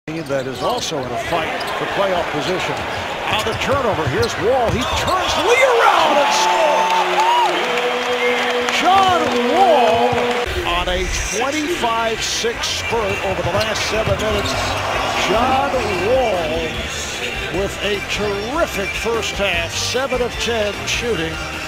That is also in a fight for playoff position. On the turnover, here's Wall. He turns Lee around and scores! John Wall on a 25-6 spurt over the last 7 minutes. John Wall with a terrific first half, 7 of 10 shooting.